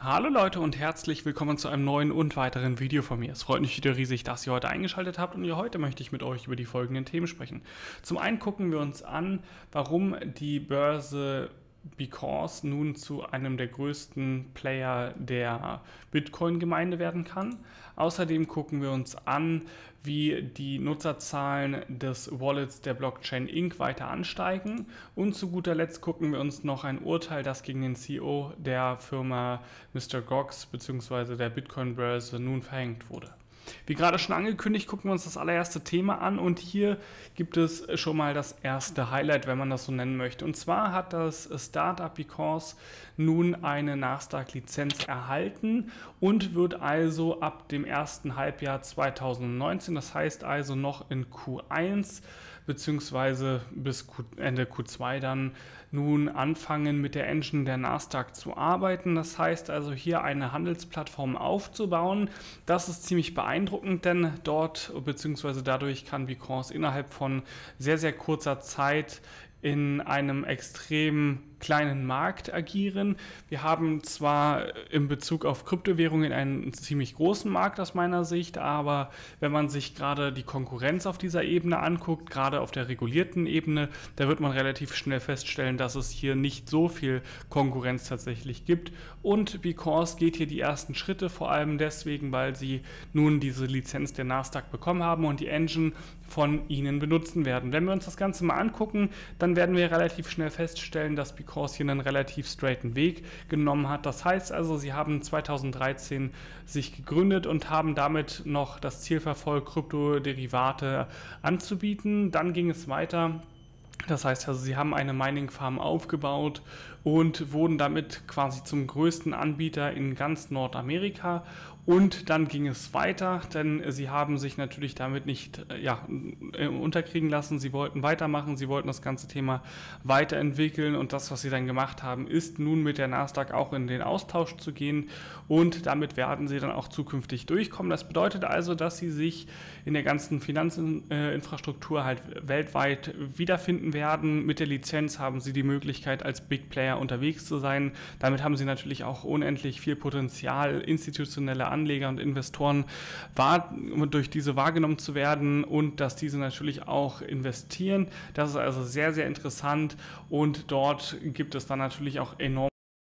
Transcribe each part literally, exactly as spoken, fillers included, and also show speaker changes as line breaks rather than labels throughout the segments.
Hallo Leute und herzlich willkommen zu einem neuen und weiteren Video von mir. Es freut mich wieder riesig, dass ihr heute eingeschaltet habt und heute möchte ich mit euch über die folgenden Themen sprechen. Zum einen gucken wir uns an, warum die Börse Because nun zu einem der größten Player der Bitcoin-Gemeinde werden kann. Außerdem gucken wir uns an, wie die Nutzerzahlen des Wallets der Blockchain Incorporated weiter ansteigen. Und zu guter Letzt gucken wir uns noch ein Urteil, das gegen den C E O der Firma Mister Gox bzw. der Bitcoin-Börse nun verhängt wurde. Wie gerade schon angekündigt, gucken wir uns das allererste Thema an und hier gibt es schon mal das erste Highlight, wenn man das so nennen möchte. Und zwar hat das Startup Because nun eine Nasdaq-Lizenz erhalten und wird also ab dem ersten Halbjahr zweitausendneunzehn, das heißt also noch in Q eins bzw. bis Ende Q zwei dann nun anfangen mit der Engine der Nasdaq zu arbeiten. Das heißt also hier eine Handelsplattform aufzubauen. Das ist ziemlich beeindruckend, denn dort bzw. dadurch kann Because innerhalb von sehr, sehr kurzer Zeit in einem extrem kleinen Markt agieren. Wir haben zwar in Bezug auf Kryptowährungen einen ziemlich großen Markt aus meiner Sicht, aber wenn man sich gerade die Konkurrenz auf dieser Ebene anguckt, gerade auf der regulierten Ebene, da wird man relativ schnell feststellen, dass es hier nicht so viel Konkurrenz tatsächlich gibt. Und Because geht hier die ersten Schritte, vor allem deswegen, weil sie nun diese Lizenz der Nasdaq bekommen haben und die Engine von ihnen benutzen werden. Wenn wir uns das Ganze mal angucken, dann werden wir relativ schnell feststellen, dass Because hier einen relativ straighten Weg genommen hat. Das heißt also, sie haben zweitausenddreizehn sich gegründet und haben damit noch das Ziel verfolgt, Kryptoderivate anzubieten. Dann ging es weiter. Das heißt also, sie haben eine Mining Farm aufgebaut und wurden damit quasi zum größten Anbieter in ganz Nordamerika. Und dann ging es weiter, denn sie haben sich natürlich damit nicht ja, unterkriegen lassen. Sie wollten weitermachen, sie wollten das ganze Thema weiterentwickeln und das, was sie dann gemacht haben, ist nun mit der Nasdaq auch in den Austausch zu gehen und damit werden sie dann auch zukünftig durchkommen. Das bedeutet also, dass sie sich in der ganzen Finanzinfrastruktur halt weltweit wiederfinden werden. Mit der Lizenz haben sie die Möglichkeit, als Big Player unterwegs zu sein. Damit haben sie natürlich auch unendlich viel Potenzial, institutionelle Anleger und Investoren wahr, durch diese wahrgenommen zu werden und dass diese natürlich auch investieren. Das ist also sehr, sehr interessant und dort gibt es dann natürlich auch enorm.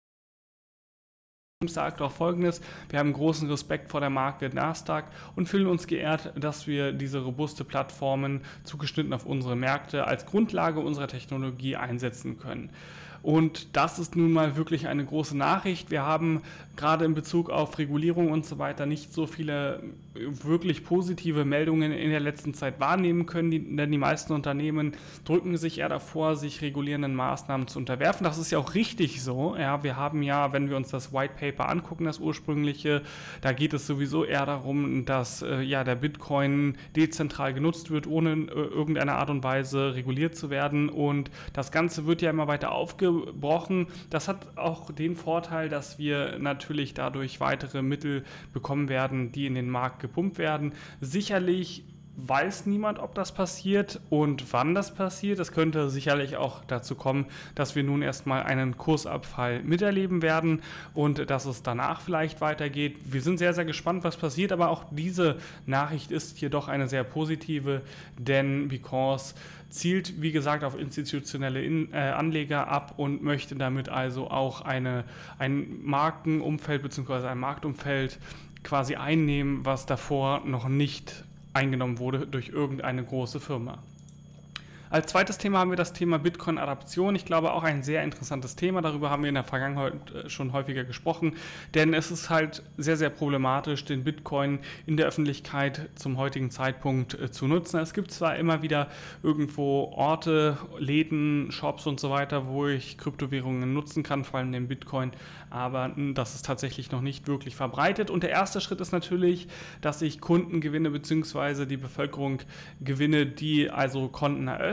Sagt auch Folgendes: Wir haben großen Respekt vor der Marke Nasdaq und fühlen uns geehrt, dass wir diese robuste Plattformen zugeschnitten auf unsere Märkte als Grundlage unserer Technologie einsetzen können. Und das ist nun mal wirklich eine große Nachricht. Wir haben gerade in Bezug auf Regulierung und so weiter nicht so viele wirklich positive Meldungen in der letzten Zeit wahrnehmen können, denn die meisten Unternehmen drücken sich eher davor, sich regulierenden Maßnahmen zu unterwerfen. Das ist ja auch richtig so. Ja, wir haben ja, wenn wir uns das White Paper angucken, das ursprüngliche, da geht es sowieso eher darum, dass äh, ja, der Bitcoin dezentral genutzt wird, ohne äh, irgendeine Art und Weise reguliert zu werden. Und das Ganze wird ja immer weiter aufgebrochen. Das hat auch den Vorteil, dass wir natürlich dadurch weitere Mittel bekommen werden, die in den Markt gepumpt werden. Sicherlich weiß niemand, ob das passiert und wann das passiert. Es könnte sicherlich auch dazu kommen, dass wir nun erstmal einen Kursabfall miterleben werden und dass es danach vielleicht weitergeht. Wir sind sehr, sehr gespannt, was passiert, aber auch diese Nachricht ist hier doch eine sehr positive, denn Because zielt, wie gesagt, auf institutionelle In- äh, Anleger ab und möchte damit also auch eine, ein Markenumfeld bzw. ein Marktumfeld quasi einnehmen, was davor noch nicht eingenommen wurde durch irgendeine große Firma. Als zweites Thema haben wir das Thema Bitcoin-Adaption. Ich glaube auch ein sehr interessantes Thema. Darüber haben wir in der Vergangenheit schon häufiger gesprochen, denn es ist halt sehr, sehr problematisch, den Bitcoin in der Öffentlichkeit zum heutigen Zeitpunkt zu nutzen. Es gibt zwar immer wieder irgendwo Orte, Läden, Shops und so weiter, wo ich Kryptowährungen nutzen kann, vor allem den Bitcoin, aber das ist tatsächlich noch nicht wirklich verbreitet. Und der erste Schritt ist natürlich, dass ich Kunden gewinne bzw. die Bevölkerung gewinne, die also Konten eröffnen.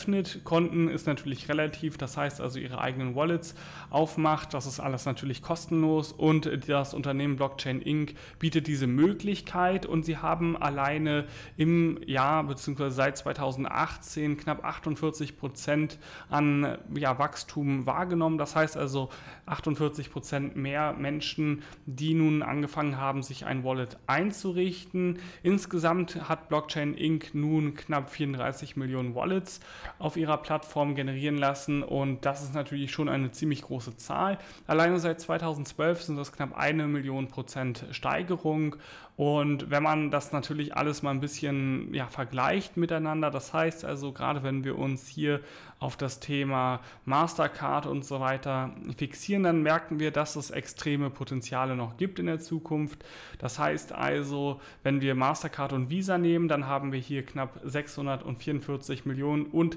öffnet. Konten ist natürlich relativ, das heißt also ihre eigenen Wallets aufmacht. Das ist alles natürlich kostenlos und das Unternehmen Blockchain Incorporated bietet diese Möglichkeit und sie haben alleine im Jahr bzw. seit zweitausendachtzehn knapp achtundvierzig Prozent an ja, Wachstum wahrgenommen. Das heißt also achtundvierzig Prozent mehr Menschen, die nun angefangen haben, sich ein Wallet einzurichten. Insgesamt hat Blockchain Incorporated nun knapp vierunddreißig Millionen Wallets auf ihrer Plattform generieren lassen und das ist natürlich schon eine ziemlich große Zahl. Alleine seit zweitausendzwölf sind das knapp eine Million Prozent Steigerung und wenn man das natürlich alles mal ein bisschen ja, vergleicht miteinander, das heißt also gerade wenn wir uns hier auf das Thema Mastercard und so weiter fixieren, dann merken wir, dass es extreme Potenziale noch gibt in der Zukunft. Das heißt also, wenn wir Mastercard und Visa nehmen, dann haben wir hier knapp sechshundertvierundvierzig Millionen und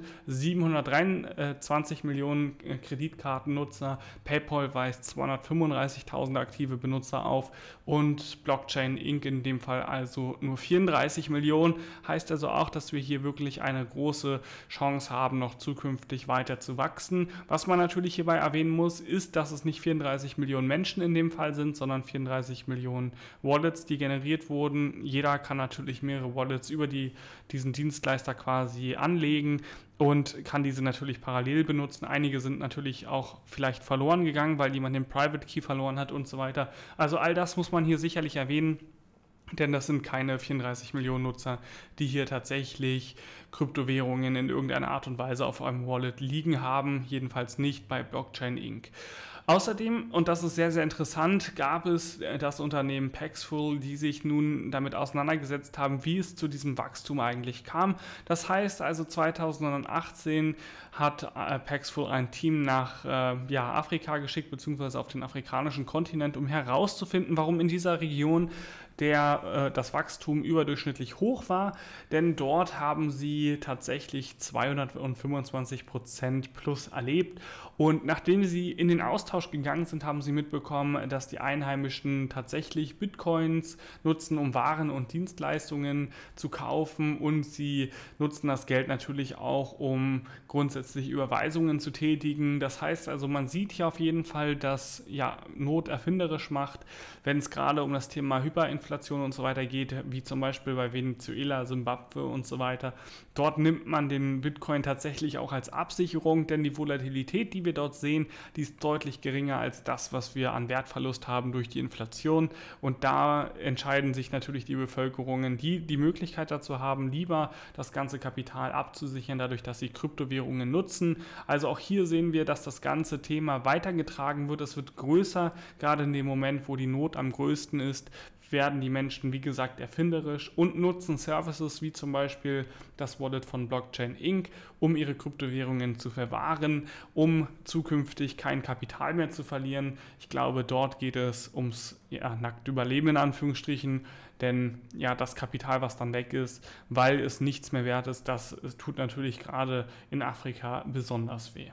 siebenhundertdreiundzwanzig Millionen Kreditkartennutzer. PayPal weist zweihundertfünfunddreißigtausend aktive Benutzer auf und Blockchain Incorporated in dem Fall also nur vierunddreißig Millionen. Heißt also auch, dass wir hier wirklich eine große Chance haben, noch zukünftig weiter zu wachsen. Was man natürlich hierbei erwähnen muss, ist, dass es nicht vierunddreißig Millionen Menschen in dem Fall sind, sondern vierunddreißig Millionen Wallets, die generiert wurden. Jeder kann natürlich mehrere Wallets über die, diesen Dienstleister quasi anlegen und kann diese natürlich parallel benutzen. Einige sind natürlich auch vielleicht verloren gegangen, weil jemand den Private Key verloren hat und so weiter. Also all das muss man hier sicherlich erwähnen. Denn das sind keine vierunddreißig Millionen Nutzer, die hier tatsächlich Kryptowährungen in irgendeiner Art und Weise auf einem Wallet liegen haben, jedenfalls nicht bei Blockchain Incorporated. Außerdem, und das ist sehr, sehr interessant, gab es das Unternehmen Paxful, die sich nun damit auseinandergesetzt haben, wie es zu diesem Wachstum eigentlich kam. Das heißt also zweitausendachtzehn hat Paxful ein Team nach äh, ja, Afrika geschickt, beziehungsweise auf den afrikanischen Kontinent, um herauszufinden, warum in dieser Region der, äh, das Wachstum überdurchschnittlich hoch war, denn dort haben sie tatsächlich zweihundertfünfundzwanzig Prozent plus erlebt und nachdem sie in den Austausch gegangen sind, haben sie mitbekommen, dass die Einheimischen tatsächlich Bitcoins nutzen, um Waren und Dienstleistungen zu kaufen und sie nutzen das Geld natürlich auch, um grundsätzlich Überweisungen zu tätigen. Das heißt also, man sieht hier auf jeden Fall, dass ja, Not erfinderisch macht, wenn es gerade um das Thema Hyperinflation und so weiter geht, wie zum Beispiel bei Venezuela, Simbabwe und so weiter. Dort nimmt man den Bitcoin tatsächlich auch als Absicherung, denn die Volatilität, die wir dort sehen, die ist deutlich geringer als das, was wir an Wertverlust haben durch die Inflation. Und da entscheiden sich natürlich die Bevölkerungen, die die Möglichkeit dazu haben, lieber das ganze Kapital abzusichern, dadurch, dass sie Kryptowährungen nutzen. Also auch hier sehen wir, dass das ganze Thema weitergetragen wird. Es wird größer, gerade in dem Moment, wo die Not am größten ist, werden die Menschen, wie gesagt, erfinderisch und nutzen Services wie zum Beispiel das Wallet von Blockchain Incorporated, um ihre Kryptowährungen zu verwahren, um zukünftig kein Kapital mehr zu verlieren. Ich glaube, dort geht es ums ja, nackte Überleben in Anführungsstrichen, denn ja, das Kapital, was dann weg ist, weil es nichts mehr wert ist, das tut natürlich gerade in Afrika besonders weh.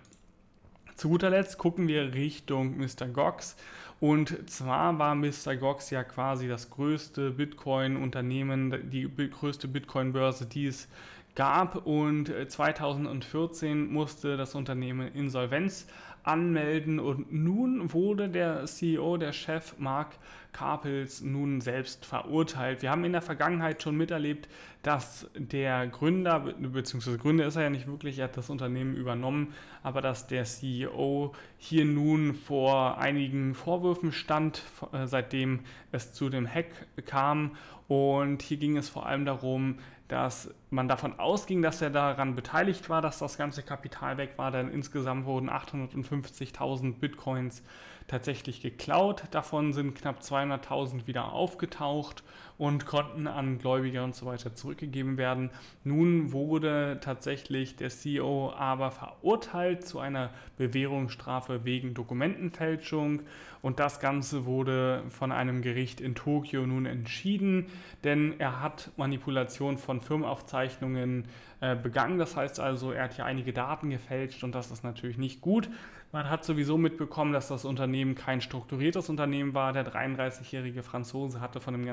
Zu guter Letzt gucken wir Richtung Mister Gox und zwar war Mister Gox ja quasi das größte Bitcoin-Unternehmen, die größte Bitcoin-Börse, die es gab und zweitausendvierzehn musste das Unternehmen Insolvenz anmelden und nun wurde der C E O, der Chef Mark Karpels, nun selbst verurteilt. Wir haben in der Vergangenheit schon miterlebt, dass der Gründer, beziehungsweise Gründer ist er ja nicht wirklich, er hat das Unternehmen übernommen, aber dass der C E O hier nun vor einigen Vorwürfen stand, seitdem es zu dem Hack kam und hier ging es vor allem darum, dass man davon ausging, dass er daran beteiligt war, dass das ganze Kapital weg war, denn insgesamt wurden achthundertfünfzigtausend Bitcoins tatsächlich geklaut. Davon sind knapp zweihunderttausend wieder aufgetaucht und konnten an Gläubiger und so weiter zurückgegeben werden. Nun wurde tatsächlich der C E O aber verurteilt zu einer Bewährungsstrafe wegen Dokumentenfälschung und das Ganze wurde von einem Gericht in Tokio nun entschieden, denn er hat Manipulation von Firmenaufzeichnungen äh, begangen. Das heißt also, er hat hier einige Daten gefälscht und das ist natürlich nicht gut. Man hat sowieso mitbekommen, dass das Unternehmen kein strukturiertes Unternehmen war. Der dreiunddreißigjährige Franzose hatte von dem ganzen Thema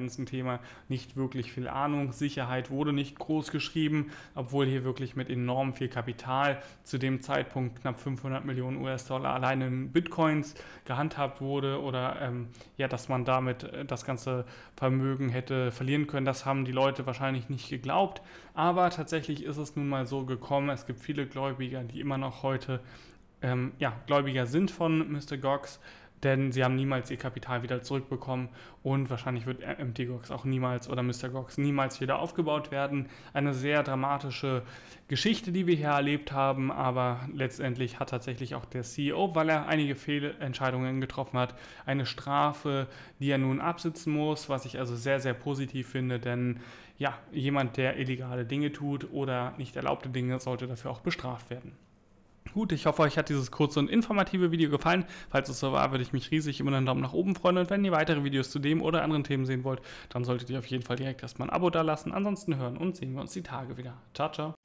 Firma nicht wirklich viel Ahnung. Sicherheit wurde nicht groß geschrieben, obwohl hier wirklich mit enorm viel Kapital zu dem Zeitpunkt knapp fünfhundert Millionen U S-Dollar allein in Bitcoins gehandhabt wurde oder ähm, ja, dass man damit das ganze Vermögen hätte verlieren können. Das haben die Leute wahrscheinlich nicht geglaubt, aber tatsächlich ist es nun mal so gekommen. Es gibt viele Gläubiger, die immer noch heute ähm, ja, Gläubiger sind von Mister Gox, denn sie haben niemals ihr Kapital wieder zurückbekommen und wahrscheinlich wird M T Gox auch niemals oder Mister Gox niemals wieder aufgebaut werden. Eine sehr dramatische Geschichte, die wir hier erlebt haben, aber letztendlich hat tatsächlich auch der C E O, weil er einige Fehlentscheidungen getroffen hat, eine Strafe, die er nun absitzen muss, was ich also sehr, sehr positiv finde, denn ja, jemand, der illegale Dinge tut oder nicht erlaubte Dinge, sollte dafür auch bestraft werden. Gut, ich hoffe, euch hat dieses kurze und informative Video gefallen. Falls es so war, würde ich mich riesig über einen Daumen nach oben freuen. Und wenn ihr weitere Videos zu dem oder anderen Themen sehen wollt, dann solltet ihr auf jeden Fall direkt erstmal ein Abo da lassen. Ansonsten hören und sehen wir uns die Tage wieder. Ciao, ciao.